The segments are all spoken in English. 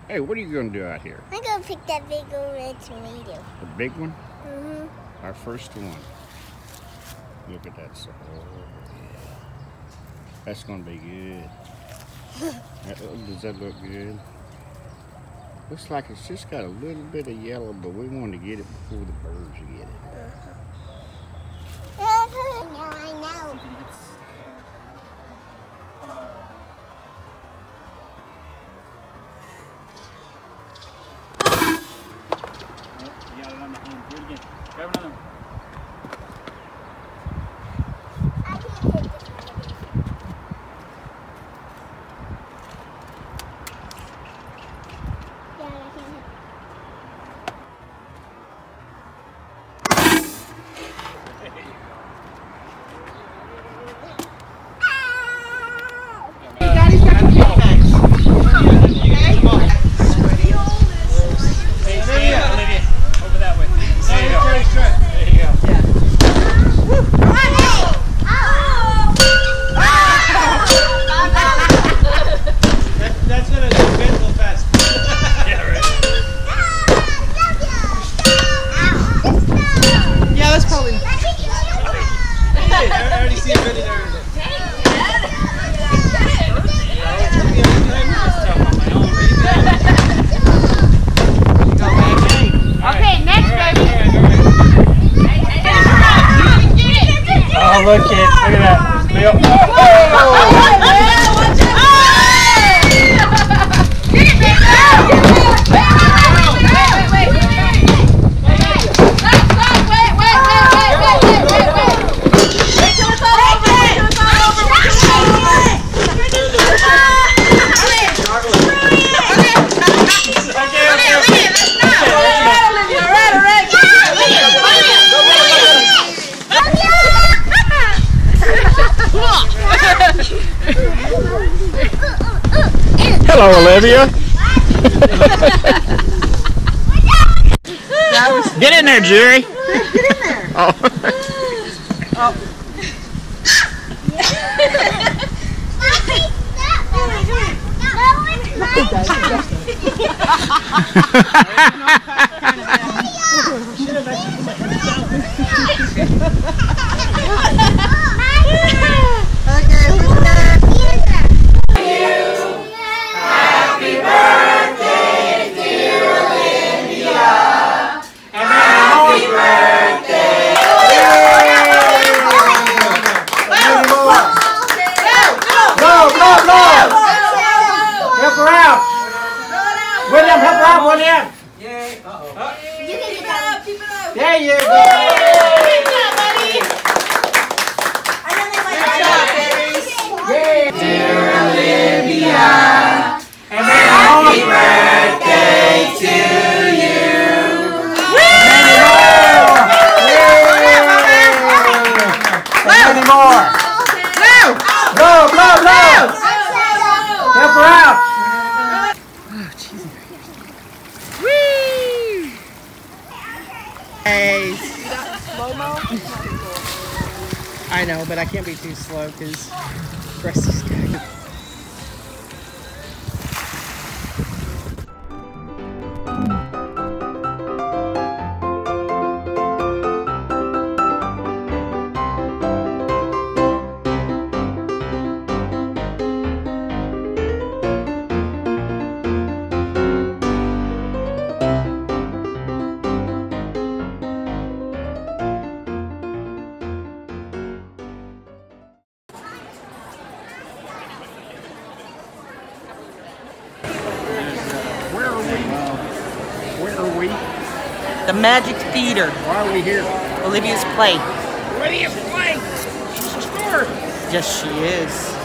Hey, what are you going to do out here? I'm going to pick that big old red tomato. The big one? Mm-hmm. Our first one. Look at that. Oh, yeah. That's going to be good. Does that look good? Looks like it's just got a little bit of yellow, but we want to get it before the birds get it. Now I know. You got it on the hand. Do it again. Grab another one. I can't hit this one. Yeah, I can't hit. Daddy's got the pickaxe. Olivia, over that way. There you go. There you go. That's gonna do a little fast. Yeah, right. Yeah, that's probably. I already see it ready there. Okay, next baby. Oh, look at that. Hello, Olivia. Get in there, Jerry. Get in there. Oh. Okay, who's next? Happy birthday, dear Olivia. Happy birthday. Help her out. William, help her out, William. You can get that. There you go. Dear Olivia, and happy birthday to you. Many more. Blow, blow, blow. Help her out. Hey. I know, but I can't be too slow because Rusty's going. Where are we? The Magic Theater. Why are we here? Olivia's play. Olivia's playing. She's a star. Yes, she is.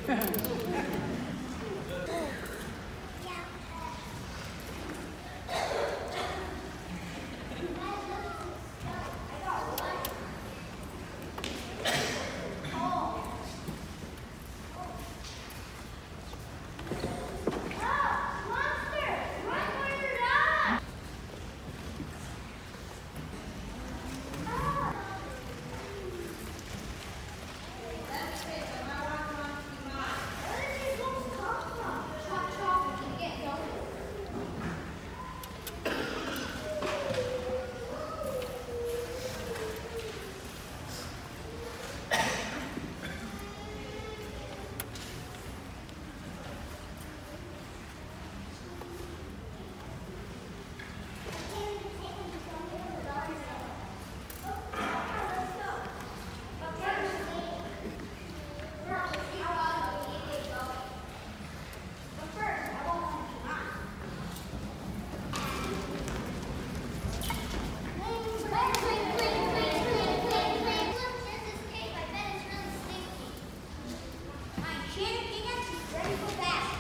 Ready for that.